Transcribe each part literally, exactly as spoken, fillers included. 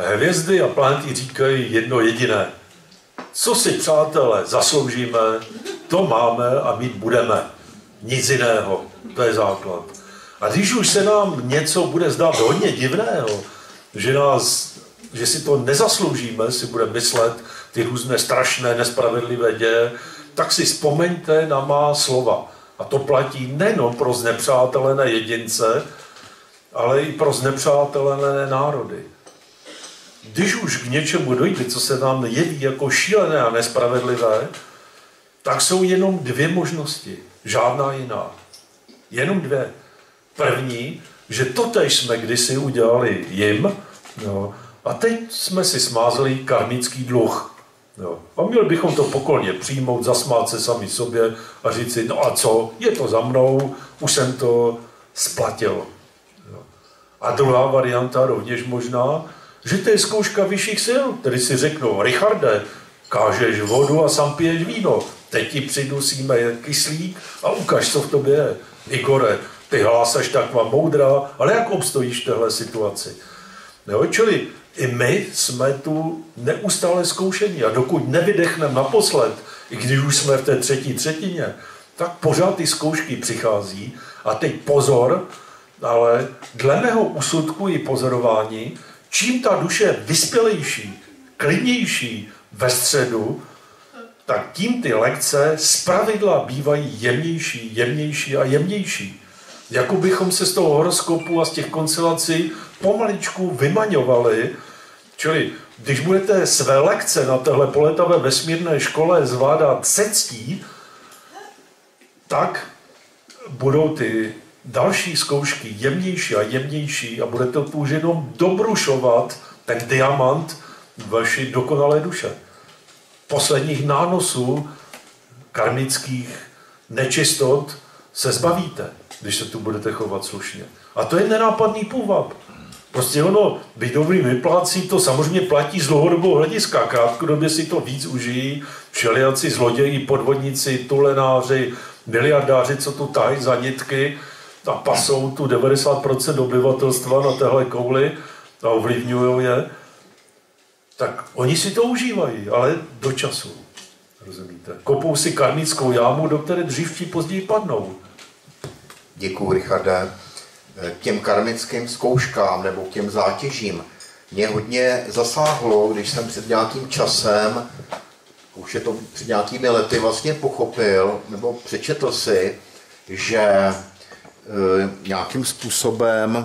Hvězdy a planety říkají jedno jediné. Co si, přátelé, zasloužíme, to máme a mít budeme. Nic jiného. To je základ. A když už se nám něco bude zdát hodně divného, že, nás, že si to nezasloužíme, si bude myslet ty různé strašné, nespravedlivé děje, tak si vzpomeňte na má slova. A to platí nejen pro znepřátelené jedince, ale i pro znepřátelené národy. Když už k něčemu dojde, co se nám jeví jako šílené a nespravedlivé, tak jsou jenom dvě možnosti, žádná jiná. Jenom dvě. První, že totéž jsme kdysi udělali jim, no, a teď jsme si smázli karmický dluh. Jo. A měli bychom to pokorně přijmout, zasmát se sami sobě a říct si, no a co, je to za mnou, už jsem to splatil. Jo. A druhá varianta rovněž možná, že to je zkouška vyšších sil, tedy si řeknou, Richarde, kážeš vodu a sám piješ víno, teď ti přidusíme kyslík a ukaž, co v tobě je. Igore, ty hlásaš taková moudrá, ale jak obstojíš v téhle situaci? Jo, čili i my jsme tu neustále zkoušení a dokud nevydechneme naposled, i když už jsme v té třetí třetině, tak pořád ty zkoušky přichází a teď pozor, ale dle mého úsudku i pozorování, čím ta duše je vyspělejší, klidnější ve středu, tak tím ty lekce zpravidla bývají jemnější, jemnější a jemnější. Jako bychom se z toho horoskopu a z těch konstelací pomaličku vymaňovali. Čili když budete své lekce na téhle poletavé vesmírné škole zvládat se ctí, tak budou ty další zkoušky jemnější a jemnější a budete už jenom dobrušovat ten diamant vaší dokonalé duše. Posledních nánosů karmických nečistot se zbavíte, když se tu budete chovat slušně. A to je nenápadný půvab. Prostě ono, být dobrým vyplácí, to samozřejmě platí z dlouhodobého hlediska. Krátkodobě si to víc užijí všelijací zloději, podvodníci, tulenáři, miliardáři, co tu tahají za nitky a pasou tu devadesát procent obyvatelstva na téhle kouli a ovlivňují je. Tak oni si to užívají, ale do času. Rozumíte? Kopou si karmickou jámu, do které dřív či později padnou. Děkuju, Richarde. K těm karmickým zkouškám nebo k těm zátěžím mě hodně zasáhlo, když jsem před nějakým časem, už je to před nějakými lety, vlastně pochopil nebo přečetl si, že e, nějakým způsobem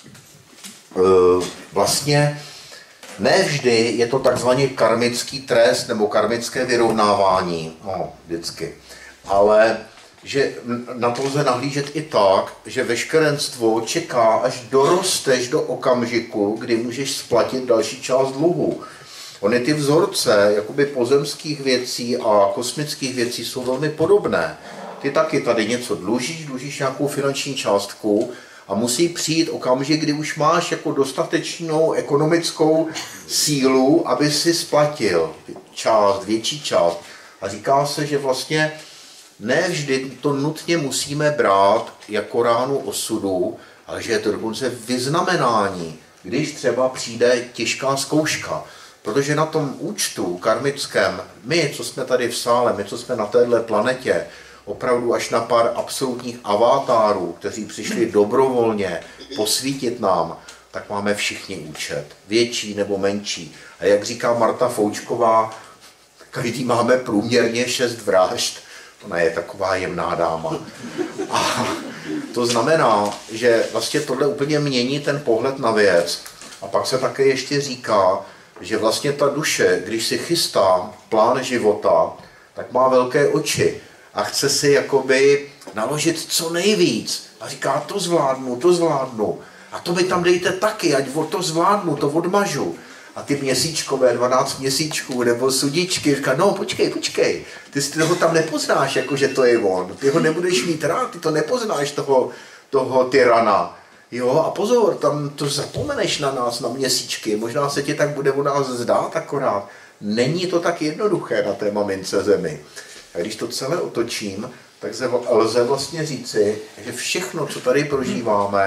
e, vlastně ne vždy je to takzvaný karmický trest nebo karmické vyrovnávání, no, vždycky, ale že na to lze nahlížet i tak, že veškerenstvo čeká, až dorosteš do okamžiku, kdy můžeš splatit další část dluhu. Ony ty vzorce jakoby pozemských věcí a kosmických věcí jsou velmi podobné. Ty taky tady něco dlužíš, dlužíš nějakou finanční částku a musí přijít okamžik, kdy už máš jako dostatečnou ekonomickou sílu, aby si splatil část, větší část. A říká se, že vlastně ne vždy to nutně musíme brát jako ránu osudu, ale že je to dokonce vyznamenání, když třeba přijde těžká zkouška. Protože na tom účtu karmickém, my, co jsme tady v sále, my, co jsme na téhle planetě, opravdu až na pár absolutních avatárů, kteří přišli dobrovolně posvítit nám, tak máme všichni účet, větší nebo menší. A jak říká Marta Foučková, každý máme průměrně šest vražd. Ona je taková jemná dáma. A to znamená, že vlastně tohle úplně mění ten pohled na věc. A pak se také ještě říká, že vlastně ta duše, když si chystá plán života, tak má velké oči a chce si jakoby naložit co nejvíc. A říká, to zvládnu, to zvládnu. A to mi tam dejte taky, ať to zvládnu, to odmažu. A ty měsíčkové, dvanáct měsíčků, nebo sudičky, říká, no počkej, počkej, ty si toho tam nepoznáš, jako že to je on. Ty ho nebudeš mít rád, ty to nepoznáš, toho, toho tyrana. Jo, a pozor, tam to zapomeneš na nás, na měsíčky, možná se ti tak bude o nás zdát akorát. Není to tak jednoduché na té mamince zemi. A když to celé otočím, tak lze vlastně říci, že všechno, co tady prožíváme,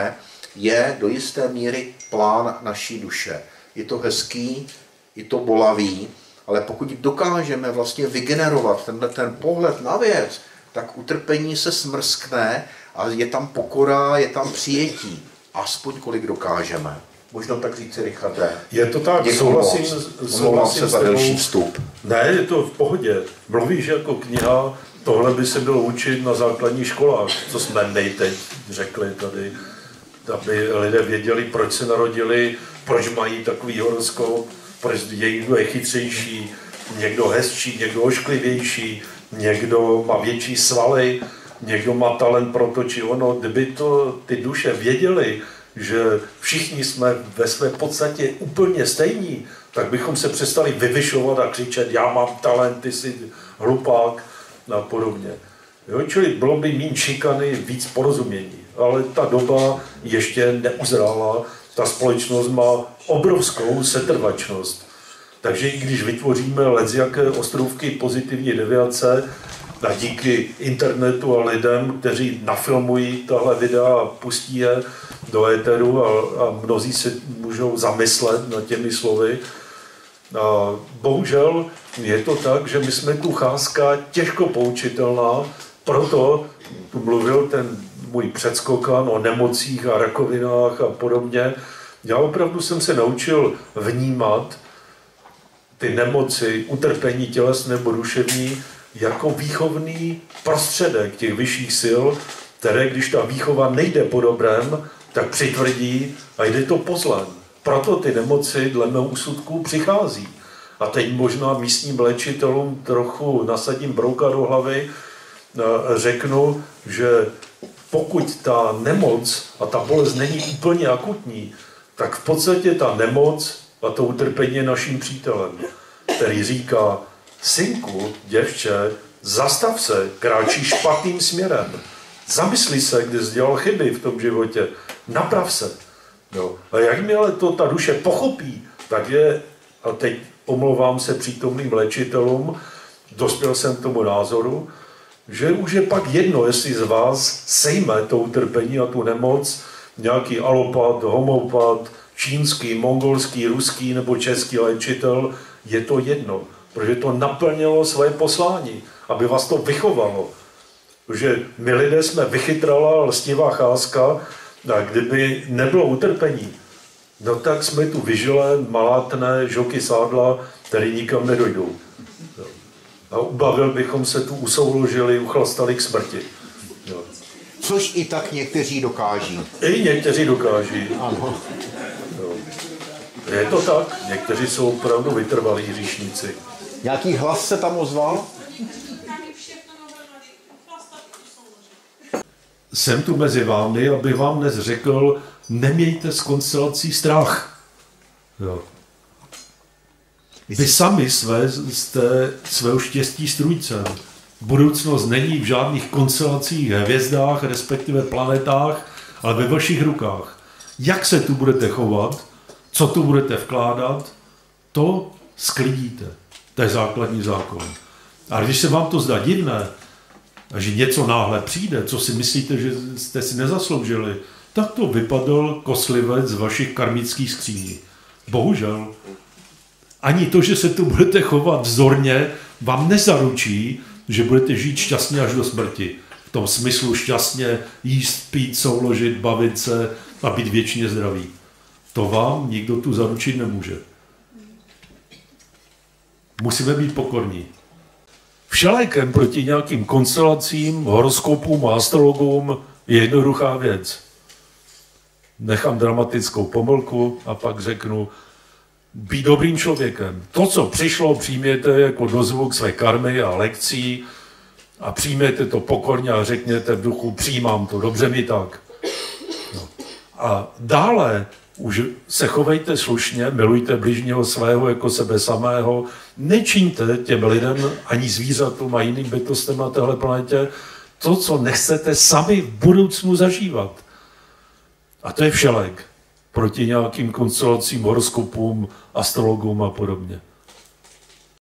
je do jisté míry plán naší duše. Je to hezký, je to bolavý, ale pokud dokážeme vlastně vygenerovat tenhle ten pohled na věc, tak utrpení se smrskne a je tam pokora, je tam přijetí. Aspoň kolik dokážeme. Možná tak říct, Richarde. Je to tak, Děkuju souhlasím, moc. souhlasím se za další vstup. Ne, je to v pohodě. Mluvíš jako kniha, tohle by se bylo učit na základních školách, co jsme my teď řekli tady, aby lidé věděli, proč se narodili, proč mají takový horoskop, proč někdo je chytřejší, někdo hezčí, někdo ošklivější, někdo má větší svaly, někdo má talent pro to či ono. Kdyby to ty duše věděly, že všichni jsme ve své podstatě úplně stejní, tak bychom se přestali vyvyšovat a křičet, já mám talent, ty jsi hlupák a podobně. Jo, čili bylo by méně šikany, víc porozumění. Ale ta doba ještě neuzrála, ta společnost má obrovskou setrvačnost. Takže i když vytvoříme lecjaké ostrůvky pozitivní deviace, a díky internetu a lidem, kteří nafilmují tahle videa a pustí je do éteru a, a mnozí se můžou zamyslet nad těmi slovy. A bohužel je to tak, že my jsme kuchářská těžko poučitelná, proto tu mluvil ten můj předskokan o nemocích a rakovinách a podobně. Já opravdu jsem se naučil vnímat ty nemoci, utrpení tělesné nebo duševní jako výchovný prostředek těch vyšších sil, které, když ta výchova nejde po dobrém, tak přitvrdí a jde to po zlém. Proto ty nemoci dle mého úsudku přichází. A teď možná místním léčitelům trochu nasadím brouka do hlavy, řeknu, že pokud ta nemoc a ta bolest není úplně akutní, tak v podstatě ta nemoc a to utrpení je naším přítelem, který říká, synku, děvče, zastav se, kráčí špatným směrem. Zamysli se, kdy jsi dělal chyby v tom životě. Naprav se. Jo. A jakmile to ta duše pochopí, tak je, a teď omlouvám se přítomným léčitelům, dospěl jsem k tomu názoru, že už je pak jedno, jestli z vás sejme to utrpení a tu nemoc, nějaký alopat, homeopat, čínský, mongolský, ruský nebo český léčitel, je to jedno. Protože to naplnilo své poslání, aby vás to vychovalo. Protože my lidé jsme vychytrala lstivá cházka, a kdyby nebylo utrpení, no tak jsme tu vyžilé, malátné žoky sádla, které nikam nedojdou. A ubavil bychom se tu, usouložili, uchlastali k smrti. Jo. Což i tak někteří dokáží. I někteří dokáží. Ano. Jo. Je to tak, někteří jsou opravdu vytrvalí hříšníci. Nějaký hlas se tam ozval? Jsem tu mezi vámi, abych vám dnes řekl, nemějte z konstelací strach. Jo. Vy sami své, jste svého štěstí strůjcem. Budoucnost není v žádných konstelacích, hvězdách, respektive planetách, ale ve vašich rukách. Jak se tu budete chovat, co tu budete vkládat, to sklidíte. To je základní zákon. A když se vám to zdá divné, a že něco náhle přijde, co si myslíte, že jste si nezasloužili, tak to vypadl koslivec z vašich karmických skříní. Bohužel. Ani to, že se tu budete chovat vzorně, vám nezaručí, že budete žít šťastně až do smrti. V tom smyslu šťastně jíst, pít, souložit, bavit se a být věčně zdraví. To vám nikdo tu zaručit nemůže. Musíme být pokorní. Všelékem proti nějakým konstelacím, horoskopům a astrologům je jednoduchá věc. Nechám dramatickou pomlku a pak řeknu, být dobrým člověkem. To, co přišlo, přijměte jako dozvuk své karmy a lekcí a přijměte to pokorně a řekněte v duchu, přijímám to, dobře mi tak. No. A dále už se chovejte slušně, milujte bližního svého jako sebe samého, nečiňte těm lidem ani zvířatům a jiným bytostem na téhle planetě to, co nechcete sami v budoucnu zažívat. A to je všelék proti nějakým konstelacím, horoskopům, astrologům a podobně.